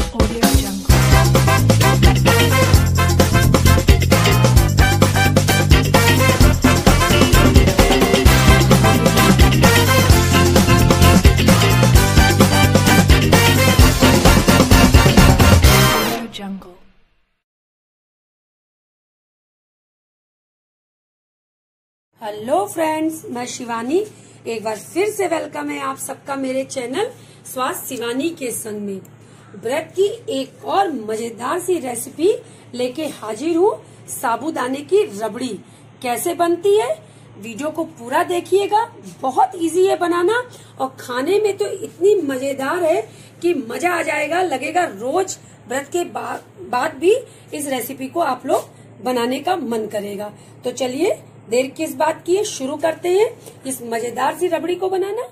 Audio Jungle. Jungle. Hello friends, मैं शिवानी एक बार फिर से वेलकम है आप सबका मेरे चैनल स्वास्थ्य शिवानी के संग में। ब्रेड की एक और मजेदार सी रेसिपी लेके हाजिर हूँ। साबूदाने की रबड़ी कैसे बनती है, वीडियो को पूरा देखिएगा। बहुत इजी है बनाना और खाने में तो इतनी मजेदार है कि मजा आ जाएगा। लगेगा रोज व्रत के बाद भी इस रेसिपी को आप लोग बनाने का मन करेगा। तो चलिए देर किस बात की है, शुरू करते हैं इस मजेदार सी रबड़ी को बनाना।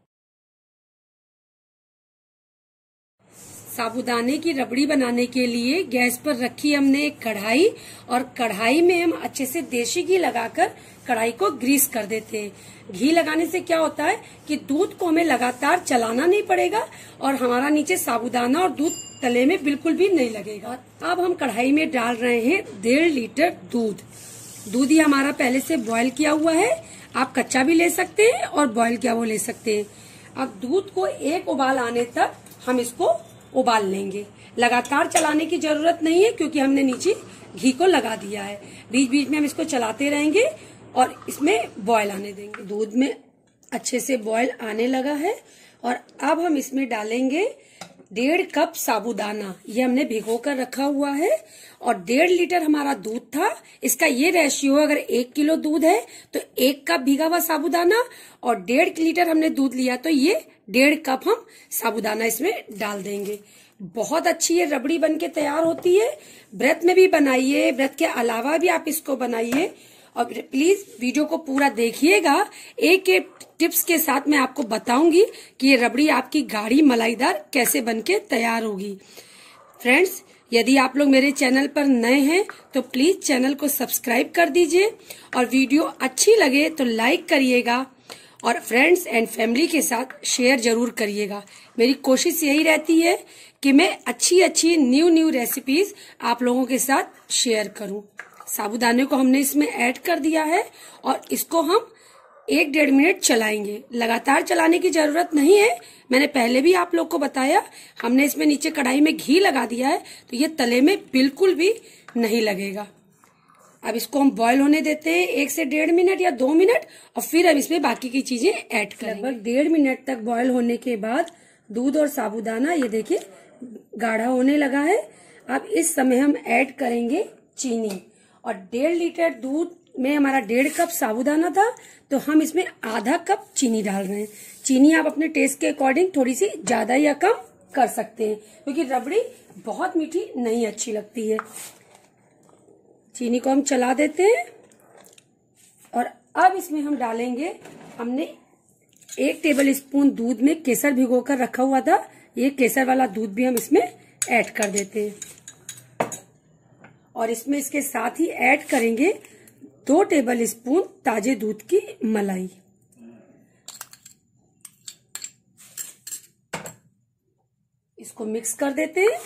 साबूदाने की रबड़ी बनाने के लिए गैस पर रखी हमने एक कढ़ाई और कढ़ाई में हम अच्छे से देसी घी लगाकर कढ़ाई को ग्रीस कर देते हैं। घी लगाने से क्या होता है कि दूध को हमें लगातार चलाना नहीं पड़ेगा और हमारा नीचे साबूदाना और दूध तले में बिल्कुल भी नहीं लगेगा। अब हम कढ़ाई में डाल रहे हैं 1.5 लीटर दूध। दूध ही हमारा पहले से बॉईल किया हुआ है। आप कच्चा भी ले सकते हैं और बॉईल किया वो ले सकते हैं। अब दूध को एक उबाल आने तक हम इसको उबाल लेंगे। लगातार चलाने की जरूरत नहीं है क्योंकि हमने नीचे घी को लगा दिया है। बीच बीच में हम इसको चलाते रहेंगे और इसमें बॉईल आने देंगे। दूध में अच्छे से बॉईल आने लगा है और अब हम इसमें डालेंगे 1.5 कप साबूदाना। ये हमने भिगो कर रखा हुआ है और 1.5 लीटर हमारा दूध था। इसका ये रेशियो, अगर 1 किलो दूध है तो 1 कप भीगा हुआ साबूदाना और 1.5 लीटर हमने दूध लिया तो ये 1.5 कप हम साबूदाना इसमें डाल देंगे। बहुत अच्छी ये रबड़ी बनके तैयार होती है। व्रत में भी बनाइए, व्रत के अलावा भी आप इसको बनाइए और प्लीज वीडियो को पूरा देखिएगा। एक एक टिप्स के साथ मैं आपको बताऊंगी कि ये रबड़ी आपकी गाढ़ी मलाईदार कैसे बनके तैयार होगी। फ्रेंड्स, यदि आप लोग मेरे चैनल पर नए हैं तो प्लीज चैनल को सब्सक्राइब कर दीजिए और वीडियो अच्छी लगे तो लाइक करिएगा और फ्रेंड्स एंड फैमिली के साथ शेयर जरूर करिएगा। मेरी कोशिश यही रहती है कि मैं अच्छी अच्छी न्यू रेसिपीज आप लोगों के साथ शेयर करूं। साबूदाने को हमने इसमें ऐड कर दिया है और इसको हम 1-1.5 मिनट चलाएंगे। लगातार चलाने की जरूरत नहीं है। मैंने पहले भी आप लोग को बताया, हमने इसमें नीचे कढ़ाई में घी लगा दिया है तो ये तले में बिल्कुल भी नहीं लगेगा। अब इसको हम बॉईल होने देते हैं 1 से 1.5 मिनट या 2 मिनट और फिर अब इसमें बाकी की चीजें ऐड करेंगे। लगभग 1.5 मिनट तक बॉईल होने के बाद दूध और साबूदाना ये देखिए गाढ़ा होने लगा है। अब इस समय हम ऐड करेंगे चीनी और 1.5 लीटर दूध में हमारा 1.5 कप साबूदाना था तो हम इसमें आधा कप चीनी डाल रहे हैं। चीनी आप अपने टेस्ट के अकॉर्डिंग थोड़ी सी ज्यादा या कम कर सकते हैं क्योंकि रबड़ी बहुत मीठी नहीं अच्छी लगती है। चीनी को हम चला देते हैं और अब इसमें हम डालेंगे, हमने 1 टेबल स्पून दूध में केसर भिगोकर रखा हुआ था। ये केसर वाला दूध भी हम इसमें ऐड कर देते हैं और इसमें इसके साथ ही ऐड करेंगे 2 टेबल स्पून ताजे दूध की मलाई। इसको मिक्स कर देते हैं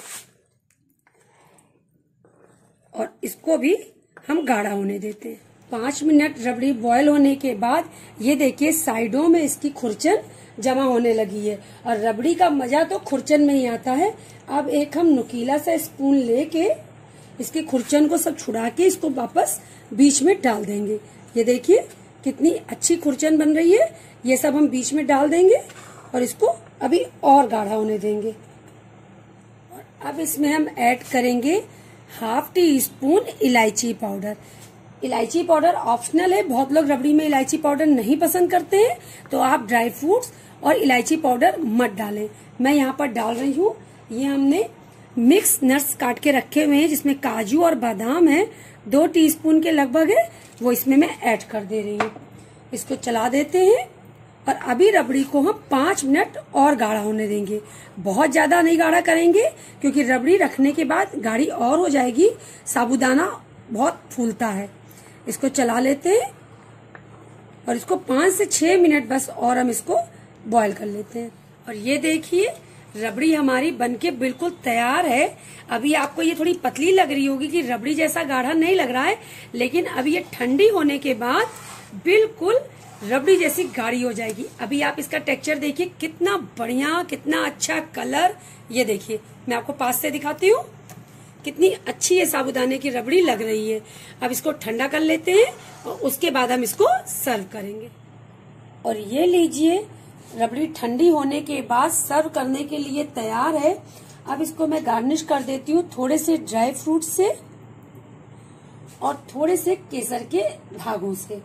और इसको भी हम गाढ़ा होने देते हैं। 5 मिनट रबड़ी बॉईल होने के बाद ये देखिए साइडों में इसकी खुरचन जमा होने लगी है और रबड़ी का मजा तो खुरचन में ही आता है। अब एक हम नुकीला सा स्पून लेके इसके खुरचन को सब छुड़ा के इसको वापस बीच में डाल देंगे। ये देखिए कितनी अच्छी खुरचन बन रही है। ये सब हम बीच में डाल देंगे और इसको अभी और गाढ़ा होने देंगे। और अब इसमें हम ऐड करेंगे 1/2 टीस्पून इलायची पाउडर। इलायची पाउडर ऑप्शनल है, बहुत लोग रबड़ी में इलायची पाउडर नहीं पसंद करते हैं तो आप ड्राई फ्रूट्स और इलायची पाउडर मत डालें। मैं यहाँ पर डाल रही हूँ, ये हमने मिक्स नट्स काट के रखे हुए हैं जिसमें काजू और बादाम है, 2 टीस्पून के लगभग है, वो इसमें मैं ऐड कर दे रही हूँ। इसको चला देते हैं और अभी रबड़ी को हम 5 मिनट और गाढ़ा होने देंगे। बहुत ज्यादा नहीं गाढ़ा करेंगे क्योंकि रबड़ी रखने के बाद गाढ़ी और हो जाएगी। साबूदाना बहुत फूलता है। इसको चला लेते हैं और इसको 5 से 6 मिनट बस और हम इसको बॉईल कर लेते हैं। और ये देखिए रबड़ी हमारी बनके बिल्कुल तैयार है। अभी आपको ये थोड़ी पतली लग रही होगी कि रबड़ी जैसा गाढ़ा नहीं लग रहा है, लेकिन अभी ये ठंडी होने के बाद बिल्कुल रबड़ी जैसी गाढ़ी हो जाएगी। अभी आप इसका टेक्सचर देखिए, कितना बढ़िया, कितना अच्छा कलर। ये देखिए, मैं आपको पास से दिखाती हूँ, कितनी अच्छी ये साबूदाने की रबड़ी लग रही है। अब इसको ठंडा कर लेते हैं और उसके बाद हम इसको सर्व करेंगे। और ये लीजिए, रबड़ी ठंडी होने के बाद सर्व करने के लिए तैयार है। अब इसको मैं गार्निश कर देती हूँ थोड़े से ड्राई फ्रूट से और थोड़े से केसर के धागों से।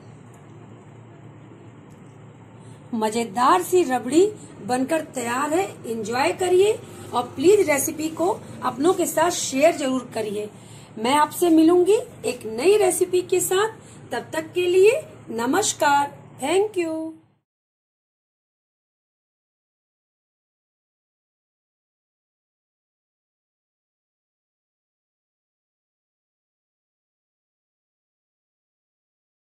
मजेदार सी रबड़ी बनकर तैयार है। एंजॉय करिए और प्लीज रेसिपी को अपनों के साथ शेयर जरूर करिए। मैं आपसे मिलूंगी एक नई रेसिपी के साथ। तब तक के लिए नमस्कार। Thank you.